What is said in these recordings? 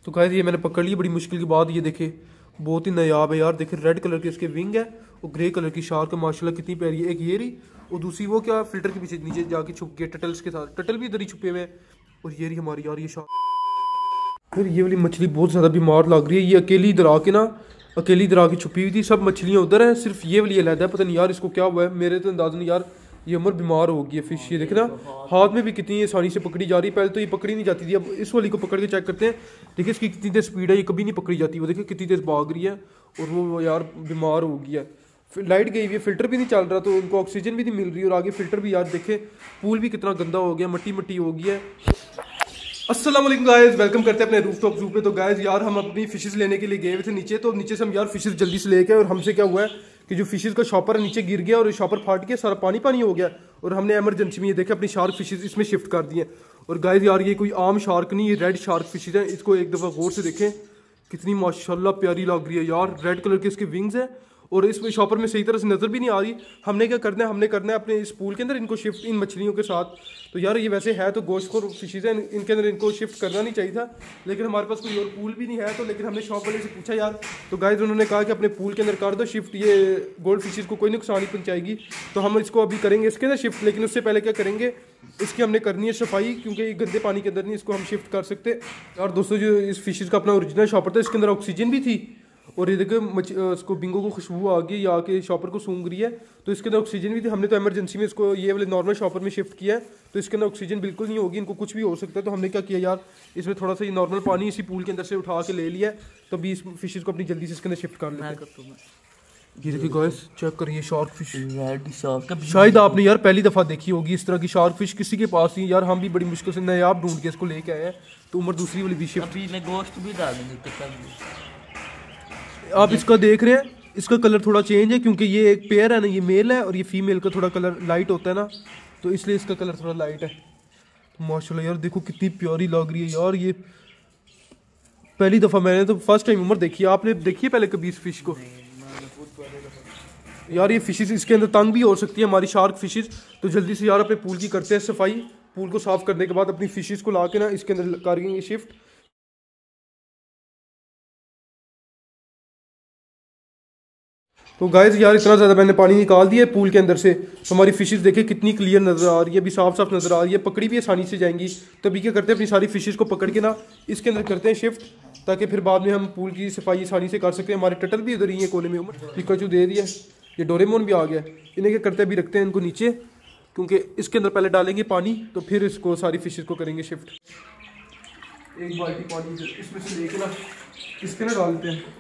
तो गाइस ये मैंने पकड़ ली बड़ी मुश्किल की बात। ये देखे बहुत ही नायाब है यार। देखे रेड कलर के इसके विंग है और ग्रे कलर की शार्क है, माशाल्लाह कितनी प्यारी है। एक ये रही और दूसरी वो क्या फिल्टर के पीछे नीचे जाके छुप गए टटल्स के साथ। टटल भी इधर ही छुपे हुए हैं। और ये रही हमारी यार ये शार्क। फिर ये वाली मछली बहुत ज़्यादा बीमार लग रही है। ये अकेली इधर आके ना अकेली इधर आके छुपी हुई थी। सब मछलियाँ उधर हैं, सिर्फ ये वाली अलग है। पता नहीं यार इसको क्या हुआ है। मेरे तो अंदाज़ नहीं यार ये उम्र बीमार होगी है फिश। ये देखे ना हाथ में भी कितनी आसानी से पकड़ी जा रही है। पहले तो ये पकड़ी नहीं जाती थी, अब इस वाली को पकड़ के चेक करते हैं। देखिए इसकी कितनी देर स्पीड है, ये कभी नहीं पकड़ी जाती। वो देखिए कितनी देर भाग रही है और वो यार बीमार हो गई है। फिर लाइट गई हुई है, फिल्टर भी नहीं चल रहा, तो उनको ऑक्सीजन भी नहीं मिल रही। और आगे फिल्टर भी यार देखे पूल भी कितना गंदा हो गया, मट्टी मट्टी हो गई है। अस्सलाम वालेकुम गाइस, वेलकम करते हैं अपने रूफटॉप ज़ू पे। तो गाइस यार हम अपनी फिशेस लेने के लिए गए हुए थे नीचे। तो नीचे से हम यार फिशेस जल्दी से लेके, और हमसे क्या हुआ है कि जो फिशेस का शॉपर है नीचे गिर गया और शॉपर फाट गया, सारा पानी पानी हो गया। और हमने एमरजेंसी में ये देखे अपनी शार्क फिशेस इसमें शिफ्ट कर दी है। और गाइस यार ये कोई आम शार्क नहीं, ये रेड शार्क फिशेस है। इसको एक दफ़ा गौर से देखें, कितनी माशाल्लाह प्यारी लग रही है यार। रेड कलर के इसके विंग्स है और इस शॉपर में सही तरह से नज़र भी नहीं आ रही। हमने क्या करना है, हमने करना है अपने इस पूल के अंदर इनको शिफ्ट इन मछलियों के साथ। तो यार ये वैसे है तो गोश्तखोर फिशेज है, इनके अंदर इनको शिफ्ट करना नहीं चाहिए था, लेकिन हमारे पास कोई और पूल भी नहीं है। तो लेकिन हमने शॉप वाले से पूछा यार, तो गाइस उन्होंने कहा कि अपने पूल के अंदर कर दो शिफ्ट, ये गोल्ड फिशेज को कोई नुकसान नहीं पहुँचाएगी। तो हम इसको अभी करेंगे इसके अंदर शिफ्ट, लेकिन उससे पहले क्या करेंगे, इसकी हमने करनी है सफाई, क्योंकि ये गंदे पानी के अंदर नहीं इसको हम शिफ्ट कर सकते। और दोस्तों जो इस फिशेज का अपना ओरिजिनल शॉपर था, इसके अंदर ऑक्सीजन भी थी। और ये देखो उसको बिंगो को खुशबू आ गई, या आके शॉपर को सूंघ रही है, तो इसके अंदर ऑक्सीजन भी थी। हमने तो इमरजेंसी में इसको ये वाले नॉर्मल शॉपर में शिफ्ट किया है, तो इसके अंदर ऑक्सीजन बिल्कुल नहीं होगी, इनको कुछ भी हो सकता है। तो हमने क्या किया यार, इसमें थोड़ा सा ये नॉर्मल पानी इसी पूल के अंदर से उठा के ले लिया। तो अभी इस फिशेज को अपनी जल्दी से इसके अंदर शिफ्ट कर लेते हैं। ये देखिए गाइस चेक करिए शार्क फिश, रेड शार्क। शायद आपने यार पहली दफ़ा देखी होगी इस तरह की शार्क फिश, किसी के पास नहीं यार। हम भी बड़ी मुश्किल से नायाब ढूंढ के इसको लेके आए हैं। तो उम्र दूसरी वाली भी शिफ्ट, गोश्त भी डालेंगे। आप इसका देख रहे हैं, इसका कलर थोड़ा चेंज है, क्योंकि ये एक पेयर है ना, ये मेल है और ये फीमेल का थोड़ा कलर लाइट होता है ना, तो इसलिए इसका कलर थोड़ा लाइट है। तो माशाल्लाह यार देखो कितनी प्यारी लग रही है यार। ये पहली दफ़ा, मैंने तो फर्स्ट टाइम उम्र देखी है। आपने देखी है पहले कभी इस फिश को? यार ये फिशेज इसके अंदर तंग भी हो सकती है हमारी शार्क फिशेज। तो जल्दी से यार अपने पूल की करते हैं सफाई। पूल को साफ करने के बाद अपनी फिशेज को ला के ना इसके अंदर करेंगे शिफ्ट। तो गाइस यार इतना ज़्यादा मैंने पानी निकाल दिया है पूल के अंदर से, तो हमारी फिशेस देखे कितनी क्लियर नज़र आ रही है, अभी साफ साफ नज़र आ रही है, पकड़ी भी आसानी से जाएंगी। तो अभी क्या करते हैं, अपनी सारी फिशेस को पकड़ के ना इसके अंदर करते हैं शिफ्ट, ताकि फिर बाद में हम पूल की सफाई आसानी से कर सकते हैं। हमारे टटल भी उधर ही है कोने में, पिकाचू दे दिया, ये डोरेमोन भी आ गया। इन्हें क्या करते हैं, अभी रखते हैं इनको नीचे, क्योंकि इसके अंदर पहले डालेंगे पानी, तो फिर इसको सारी फिशेस को करेंगे शिफ्ट। एक बाल्टी पानी इसमें से लेके ना इसके अंदर डालते हैं।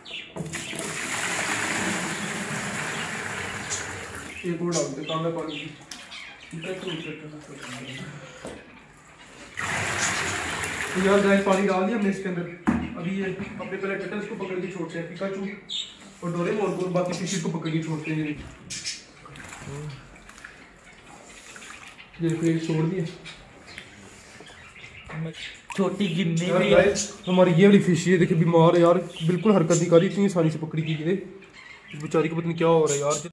एक और डालते तांबा पानी की। तो यार गाइस पानी डाल दिया हमने इसके अंदर। अभी ये अपने पहले टटल्स को पकड़ के छोड़ते हैं, पिकाचू और डोरेमोन को, और बाकी फिशेस को पकड़ के छोड़ते हैं। ये फिर छोड़ दिए, छोटी गिन्नी भी है। हमारी ये वाली फिश ये देखिए बीमार है यार, बिल्कुल हरकत नहीं कर रही, इतनी आसानी से पकड़ी गई है। बेचारी को पता नहीं क्या हो रहा है यार।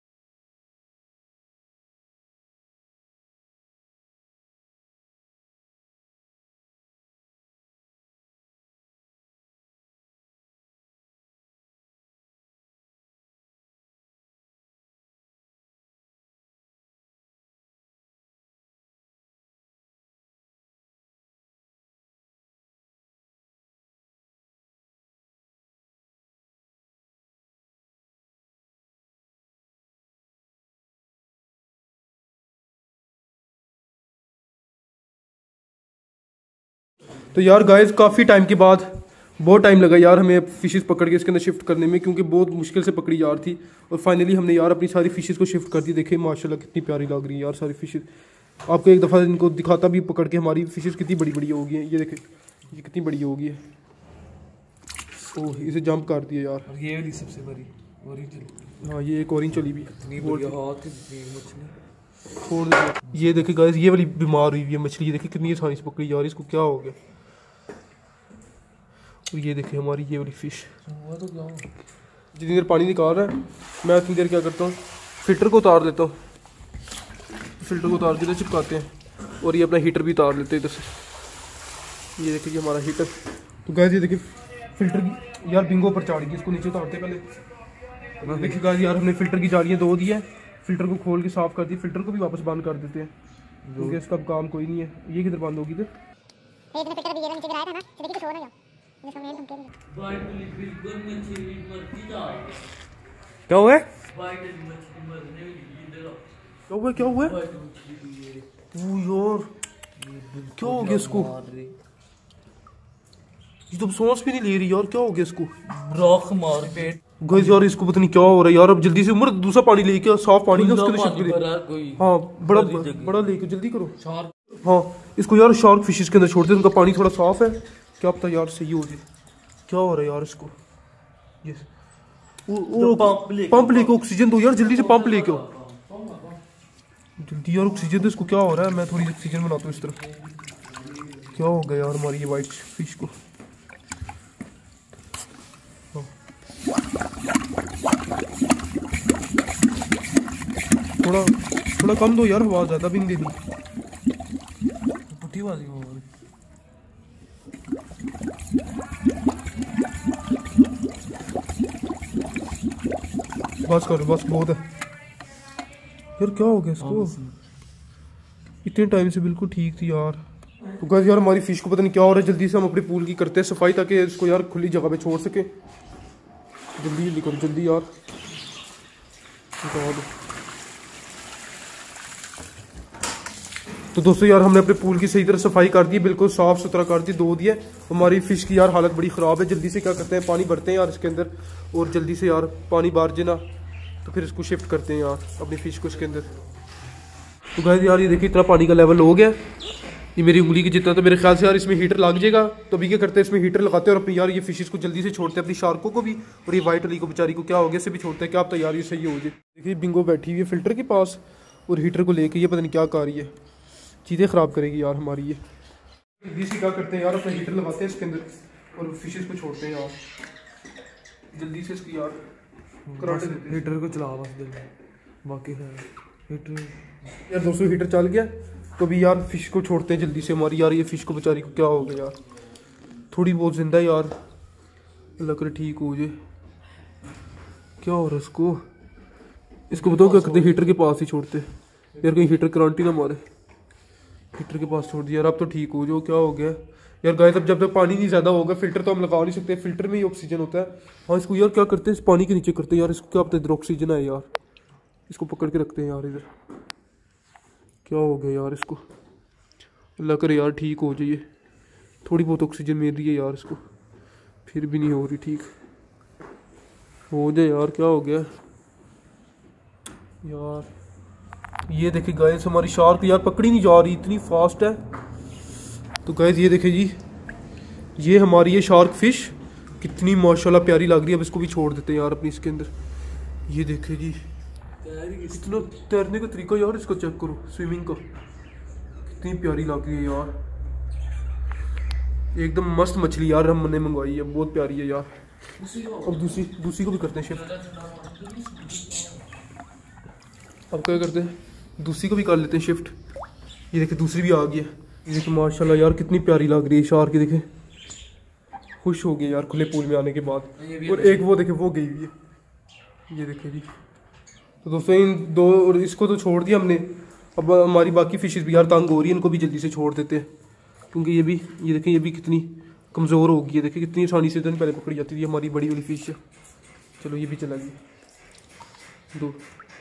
तो यार गाइस काफ़ी टाइम के बाद, बहुत टाइम लगा यार हमें फिशेस पकड़ के इसके अंदर शिफ्ट करने में, क्योंकि बहुत मुश्किल से पकड़ी जा रही थी। और फाइनली हमने यार अपनी सारी फिशेस को शिफ्ट कर दी। देखिए माशाल्लाह कितनी प्यारी लग रही है यार सारी फिशेस। आपको एक दफ़ा इनको दिखाता भी पकड़ के, हमारी फिशेस कितनी बड़ी बड़ी होगी हैं। ये देखें ये कितनी बड़ी होगी है। ओह इसे जंप कर दिया यार। ये वाली सबसे बड़ी ओरिजिनल। हाँ ये एक ऑरेंज चली भी छोड़ दिया। ये देखिए गाइस ये वाली बीमार हुई है मछली, ये देखिए कितनी आसानी से पकड़ी जा रही है, इसको क्या हो गया। और ये देखिए हमारी ये वाली फिश, जितनी देर पानी निकाल रहा है मैं उतनी देर क्या करता हूँ, फिल्टर को उतार लेता हूँ। फिल्टर को उतार के चिपकाते हैं, और ये अपना हीटर भी उतार लेते हैं इधर से। ये देखिए हमारा हीटर तो गाइस ये देखिए फिल्टर की यार बिंगो पर चढ़ गई, इसको नीचे उतारते पहले। देखिए गाइस यार हमने फिल्टर की जालियाँ धो दी है, फिल्टर को खोल के साफ कर दी, फिल्टर को भी वापस बंद कर देते हैं क्योंकि इसका काम कोई नहीं है। ये किधर बंद होगी? क्या हुआ? क्या हुआ यार? क्या हो गया इसको? ये तो सांस भी नहीं ले रही यार, क्या हो गया इसको? रॉक मार पेट गाइस यार इसको पता नहीं क्या हो रहा है यार। अब जल्दी से उमर दूसरा पानी लेके साफ पानी का उसके अंदर शिफ्ट करें। हाँ बड़ा बड़ा लेके जल्दी करो। हाँ इसको यार शार्क फिशेस के अंदर छोड़ते हैं, उनका पानी थोड़ा साफ है, क्या पता यार सही हो जाए। क्या हो रहा है यार इसको? ये पंप लेके ऑक्सीजन दो यार, जल्दी से पंप लेके आओ जल्दी यार, ऑक्सीजन दो इसको। क्या हो रहा है? मैं थोड़ी ऑक्सीजन बनाता हूँ इस तरफ। क्या हो गया यार हमारी ये वाइट फिश को? थोड़ा थोड़ा कम दो यार, आवाज ज्यादा भी नहीं देनी। पुट्टी वाली हो रही। बस करो बस, बहुत है यार। क्या हो गया इसको? इतने टाइम से बिल्कुल ठीक थी यार। तो गाइस यार हमारी फिश को पता नहीं क्या हो रहा है। जल्दी से हम अपने पूल की करते हैं सफाई ताकि इसको यार खुली जगह पे छोड़ सके। जल्दी करो जल्दी यार। तो दोस्तों यार हमने अपने पूल की सही तरह सफाई कर दी, बिल्कुल साफ सुथरा कर दी, धो दिया। हमारी फिश की यार हालत बड़ी ख़राब है। जल्दी से क्या करते हैं, पानी भरते हैं यार इसके अंदर, और जल्दी से यार पानी बाहर जाना तो फिर इसको शिफ्ट करते हैं यार अपनी फिश को इसके अंदर। तो गाइस यार ये देखिए इतना पानी का लेवल हो गया, ये मेरी उंगली की जितना। तो मेरे ख्याल से यार इसमें हीटर लग जाएगा। तो अभी क्या करते हैं, इसमें हीटर लगाते हैं और अपनी यार ये फिशेस को जल्दी से छोड़ते हैं, अपनी शार्कों को भी और ये वाइट वाली को बेचारी को क्या हो गया से भी छोड़ते हैं। क्या आप तैयार ये सही हो जाए। देखिए बिंगो बैठी हुई है फिल्टर के पास और हीटर को लेके ये पता नहीं क्या कर रही है, चीज़ें ख़राब करेगी यार हमारी ये। जल्दी से क्या करते हैं यार, अपना हीटर लगाते हैं इसके अंदर और फिशेस को छोड़ते हैं यार जल्दी से। इसकी यार हीटर को चला बस जल्दी, बाकी है हीटर। यार दोस्तों हीटर चल गया, तो अभी यार फिश को छोड़ते हैं जल्दी से हमारी यार ये फिश को बेचारी को क्या हो गया यार, थोड़ी बहुत जिंदा है यार, अल्लाह करे ठीक हो जाए। क्या हो रहा है इसको? इसको बताओ क्या करते, हीटर के पास ही छोड़ते यार, कहीं हीटर करंट ही ना मारे। हीटर के पास छोड़ दिया यार, अब तो ठीक हो जाओ। क्या हो गया यार गाइस? अब जब तक पानी नहीं ज़्यादा होगा, फिल्टर तो हम लगा नहीं सकते, फिल्टर में ही ऑक्सीजन होता है। हाँ इसको यार क्या करते हैं, इस पानी के नीचे करते हैं यार, इसको क्या पता इधर ऑक्सीजन है यार, इसको पकड़ के रखते हैं यार इधर। क्या हो गया यार इसको? अल्लाह करे यार ठीक हो जाइए। थोड़ी बहुत ऑक्सीजन मिल रही है यार इसको, फिर भी नहीं हो रही ठीक। हो जाए यार, क्या हो गया यार? ये देखिए गाइस हमारी शार्क यार पकड़ी नहीं जा रही, इतनी फास्ट है। तो गाइस ये देखिए जी, ये हमारी ये शार्क फिश कितनी माशाल्लाह प्यारी लग रही है। अब इसको भी छोड़ देते हैं यार अपनी इसके अंदर। ये देखिए जी कितना तैरने का तरीका यार, इसको चेक करो, स्विमिंग का कितनी प्यारी लग रही है यार, एकदम मस्त मछली यार हमने मंगवाई है, बहुत प्यारी है यार। अब दूसरी को भी करते हैं शिफ्ट। अब क्या करते हैं, दूसरी को भी कर लेते हैं शिफ्ट। ये देखिए दूसरी भी आ गई है। ये देखिए माशाल्लाह यार कितनी प्यारी लग रही है शार्क की, देखे खुश हो गई यार खुले पूल में आने के बाद। और एक वो देखे वो गई हुई है, ये देखिए जी। तो दोस्तों इन दो और इसको तो छोड़ दिया हमने, अब हमारी बाकी फिशेस भी यार तंग हो रही है, इनको भी जल्दी से छोड़ देते हैं क्योंकि ये देखें ये भी कितनी कमज़ोर हो गई है। देखिए कितनी आसानी से दिन पहले पकड़ी जाती थी हमारी बड़ी वाली फिश है। चलो ये भी चला गई दो,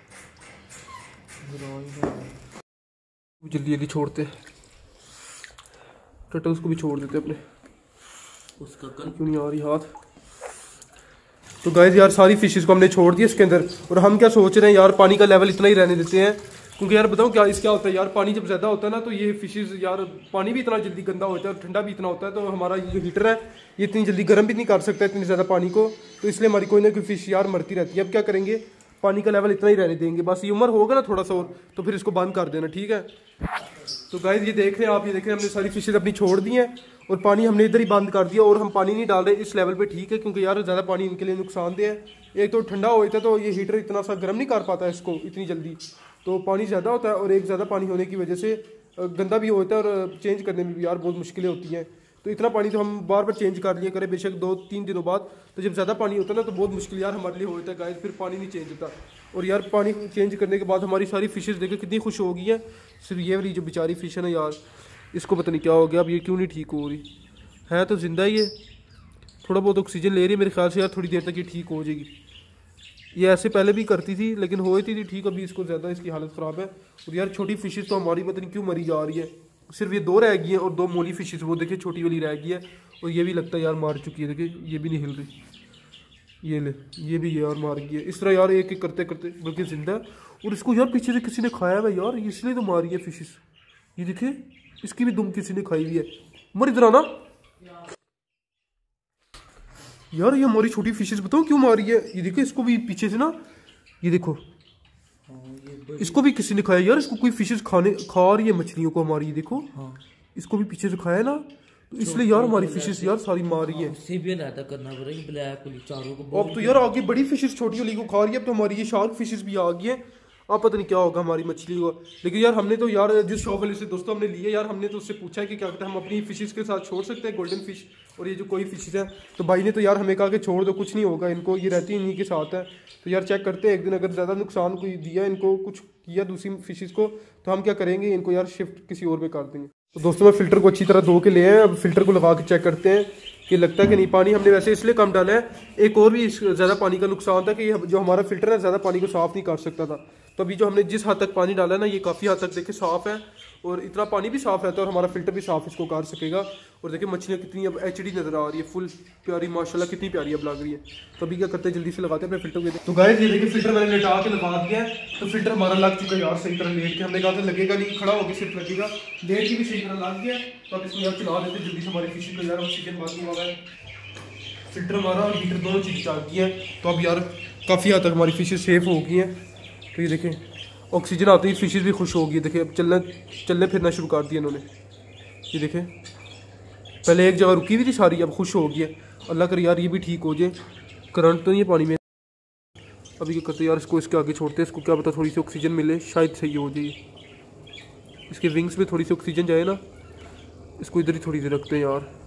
जल्दी जल्दी छोड़ते हैं। टर्टल्स को भी छोड़ देते अपने, उसका क्यों नहीं आ रही हाथ। तो गाइस यार सारी फिशेस को हमने छोड़ दिया इसके अंदर, और हम क्या सोच रहे हैं यार पानी का लेवल इतना ही रहने देते हैं क्योंकि यार बताओ क्या इसका होता है यार, पानी जब ज़्यादा होता है ना तो ये फिशेस यार पानी भी इतना जल्दी गंदा होता है और ठंडा भी इतना होता है, तो हमारा ये जो हीटर है ये इतनी जल्दी गर्म भी नहीं कर सकता इतनी ज़्यादा पानी को, तो इसलिए हमारी कोई ना कोई फिश यार मरती रहती है। अब क्या करेंगे, पानी का लेवल इतना ही रहने देंगे, बस ये उम्र होगा ना थोड़ा सा और तो फिर इसको बंद कर देना, ठीक है। तो गाइस ये देख रहे हैं आप, ये देख रहे हैं हमने सारी फिशेज अपनी छोड़ दी हैं और पानी हमने इधर ही बंद कर दिया, और हम पानी नहीं डाल रहे इस लेवल पे, ठीक है, क्योंकि यार ज़्यादा पानी इनके लिए नुकसानदेह है। एक तो ठंडा होता है तो ये हीटर इतना सा गर्म नहीं कर पाता है इसको इतनी जल्दी, तो पानी ज़्यादा होता है और एक ज़्यादा पानी होने की वजह से गंदा भी होता है और चेंज करने में भी यार बहुत मुश्किलें होती हैं। तो इतना पानी तो हम बार बार चेंज कर लिया करें, बेशक 2-3 दिनों बाद। तो जब ज़्यादा पानी होता है ना तो बहुत मुश्किल यार हमारे लिए होता है गाइस, फिर पानी नहीं चेंज होता। और यार पानी चेंज करने के बाद हमारी सारी फिशेस देखे कितनी खुश हो गई है। सिर्फ ये वाली जो बेचारी फिश है ना यार, इसको पता नहीं क्या हो गया, अब ये क्यों नहीं ठीक हो रही है। तो जिंदा ही है, थोड़ा बहुत ऑक्सीजन ले रही है मेरे ख्याल से यार, थोड़ी देर तक ये ठीक हो जाएगी। ये ऐसे पहले भी करती थी लेकिन हो थी ठीक, अभी इसको ज़्यादा इसकी हालत ख़राब है। और यार छोटी फिशेस तो हमारी पता नहीं क्यों मरी जा रही है, सिर्फ ये 2 रह गई हैं और 2 मोली फिशेस वो देखिए छोटी वाली रह गई है। और ये भी लगता है यार मार चुकी है, देखिए ये भी नहीं हिल रही, ये ले ये भी यार मार गई है। इस तरह यार एक एक करते करते बल्कि जिंदा है। और इसको यार पीछे से किसी ने खाया हुआ यार, इसलिए तो मारी है फिशेस। ये देखिए इसकी भी दुम किसी ने खाई हुई है। मर इधर आना यार, ये हमारी छोटी फिशेस बताओ क्यों मारी है। ये देखो इसको भी पीछे से ना, ये देखो इसको भी किसी ने खाया यार, इसको कोई फिशेस खा रही है मछलियों को हमारी, ये देखो इसको भी पीछे से खाया ना, तो इसलिए यार हमारी फिशेस यार सारी मार रही है। करना पड़ेगा ब्लैक वाली चारों को। अब तो यार आगे बड़ी फिशेस छोटी वाली को खा रही है, अब तो हमारी ये शार्क फिशेस भी आ गई है। आप पता नहीं क्या होगा हमारी मछली को। लेकिन यार हमने तो यार जिस शॉप वाले से दोस्तों हमने लिए यार, हमने तो उससे पूछा है कि क्या कहते हैं हम अपनी फिशेस के साथ छोड़ सकते हैं गोल्डन फिश और ये जो कोई फिशेस है। तो भाई ने तो यार हमें कहा कि छोड़ दो, कुछ नहीं होगा इनको, ये रहती इन्हीं के साथ है। तो यार चेक करते हैं एक दिन, अगर ज़्यादा नुकसान कोई दिया इनको, कुछ किया दूसरी फिशेस को, तो हम क्या करेंगे, इनको यार शिफ्ट किसी और में कर देंगे। तो दोस्तों मैं फ़िल्टर को अच्छी तरह धो के ले आए, अब फ़िल्टर को लगा के चेक करते हैं कि लगता है कि नहीं। पानी हमने वैसे इसलिए कम डाला है, एक और भी ज़्यादा पानी का नुकसान था कि जो हमारा फ़िल्टर है ज़्यादा पानी को साफ़ नहीं कर सकता था। तो अभी जो हमने जिस हद तक पानी डाला है ना, ये काफ़ी हद तक देखिए साफ़ है और इतना पानी भी साफ़ रहता है और हमारा फ़िल्टर भी साफ़ इसको कर सकेगा। और देखिए मछलियाँ कितनी अब HD नज़र आ रही है, फुल प्यारी माशाल्लाह, कितनी प्यारी अब लग रही है। तो अभी क्या करते हैं जल्दी से लगाते हैं अपने फ़िल्टर को। तो गाइस ये देखिए फ़िल्टर मैंने लेटा के लगा दिया है, तो फ़िल्टर हमारा लग चुका है यार सही तरह लेट के। हमने कहा था लगेगा नहीं, खड़ा होकर सिर्फ लगेगा, लेट के भी सही तरह लग गया। तो अब इसको यार चला देते जल्दी से, हमारी फिशिंग को यार ऑक्सीजन बंद हुआ है, फ़िल्टर हमारा और हीटर दोनों चीज़ चाल गई है। तो अब यार काफ़ी हद तक हमारी फिशेज सेफ हो गई हैं। तो ये देखें ऑक्सीजन आते ही फिशेज भी खुश हो गई, देखिए अब चलने फिरना शुरू कर दिया इन्होंने। ये देखें पहले एक जगह रुकी हुई थी सारी, अब खुश हो गई है। अल्लाह करे यार ये भी ठीक हो जाए, करंट तो नहीं है पानी में। अभी क्या करते हैं यार, इसको इसके आगे छोड़ते हैं, इसको क्या पता थोड़ी सी ऑक्सीजन मिले, शायद सही हो जाए। इसके विंग्स में थोड़ी सी ऑक्सीजन जाए ना, इसको इधर ही थोड़ी देर रखते हैं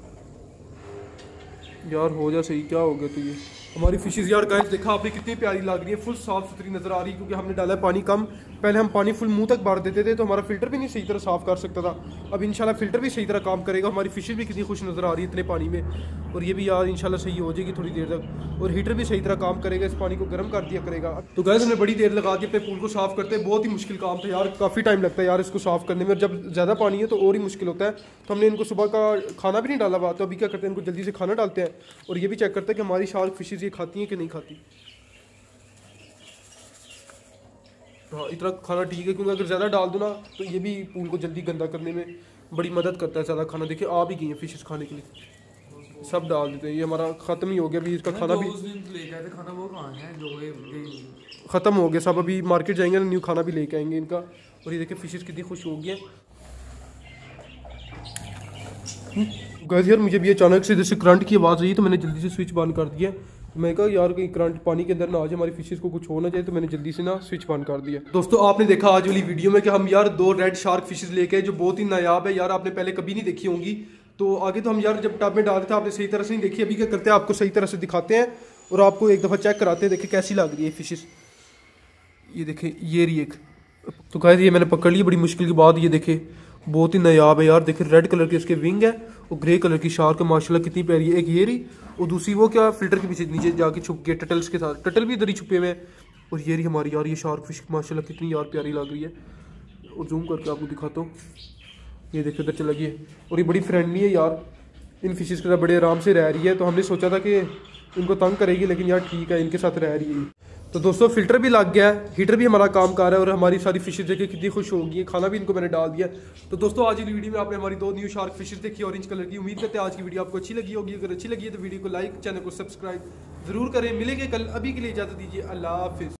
यार हो जा सही। क्या हो गया तो ये हमारी फिशेज यार गाइस देखा आपने कितनी प्यारी लग रही है, फुल साफ सुथरी नजर आ रही है, क्योंकि हमने डाला है पानी कम। पहले हम पानी फुल मुंह तक भर देते थे तो हमारा फिल्टर भी नहीं सही तरह साफ कर सकता था। अब इंशाल्लाह फिल्टर भी सही तरह काम करेगा। हमारी फिशेज भी कितनी खुश नजर आ रही है इतने पानी में, और ये भी यार इंशाल्लाह सही हो जाएगी थोड़ी देर तक। और हीटर भी सही तरह काम करेगा, इस पानी को गर्म कर दिया करेगा। तो गाइस हमने बड़ी देर लगा दी अपने पूल को साफ करते, बहुत ही मुश्किल काम था यार, काफ़ी टाइम लगता है यार इसको साफ करने में। जब ज़्यादा पानी है तो और ही मुश्किल होता है। तो हमने इनको सुबह का खाना भी नहीं डाला हुआ, तो अभी क्या करते हैं इनको जल्दी से खाना डालते हैं और ये भी चेक करते हैं कि हमारी शार्क फिशेज ये खाती हैं कि नहीं खाती। हाँ इतना खाना ठीक है, क्योंकि अगर ज़्यादा डाल दो ना तो ये भी पूल को जल्दी गंदा करने में बड़ी मदद करता है। ज़्यादा खाना देखिए आ भी गई है फिशेज खाने के लिए, सब डाल देते हैं। ये हमारा ख़त्म ही हो गया, अभी इसका खाना भी खाना वो कहाँ है जो ख़त्म हो गया सब। अभी मार्केट जाएंगे ना, न्यू खाना भी लेके आएंगे इनका। और ये देखिए फिशेज कितनी खुश हो गई है। गाइस यार मुझे भी अचानक से जैसे करंट की आवाज़ आई तो मैंने जल्दी से स्विच बंद कर दिया। मैं कहा यार कहीं करंट पानी के अंदर ना आ जाए, हमारी फिशेज को कुछ हो ना जाए, तो मैंने जल्दी से ना स्विच बंद कर दिया। दोस्तों आपने देखा आज वाली वीडियो में कि हम यार 2 रेड शार्क फिशेज लेके आए जो बहुत ही नायाब है यार, आपने पहले कभी नहीं देखी होंगी। तो आगे तो हम यार जब टब में डालते थे आपने सही तरह से नहीं देखी, अभी क्या करते हैं आपको सही तरह से दिखाते हैं और आपको एक दफ़ा चेक कराते हैं, देखिए कैसी लग रही है फिशेज। ये देखे ये रही एक, तो गाइस ये मैंने पकड़ ली बड़ी मुश्किल के बाद। ये देखे बहुत ही नायाब है यार, देखिए रेड कलर के इसके विंग है और ग्रे कलर की शार्क है, माशाल्लाह कितनी प्यारी है। एक ये रही और दूसरी वो क्या फिल्टर के पीछे नीचे जाके छुप गए टटल्स के साथ, टटल भी इधर ही छुपे हुए हैं। और ये रही हमारी यार ये शार्क फिश, माशाल्लाह कितनी यार प्यारी लग रही है। और जूम करके आपको दिखाता हूँ, ये देखो इधर चला गई। और ये बड़ी फ्रेंडली है यार, इन फिशेज के साथ बड़े आराम से रह रही है। तो हमने सोचा था कि इनको तंग करेगी, लेकिन यार ठीक है इनके साथ रह रही है। तो दोस्तों फिल्टर भी लग गया है, हीटर भी हमारा काम कर रहा है और हमारी सारी फिशेज देखिए कितनी खुश होगी है। खाना भी इनको मैंने डाल दिया। तो दोस्तों आज की वीडियो में आपने हमारी 2 न्यू शार्क फिशेज देखी ऑरेंज कलर की। उम्मीद करते हैं आज की वीडियो आपको अच्छी लगी होगी। अगर अच्छी लगी है तो वीडियो को लाइक, चैनल को सब्सक्राइब जरूर करें। मिलेंगे कल, अभी के लिए इजाजत दीजिए, अल्लाह हाफिज़।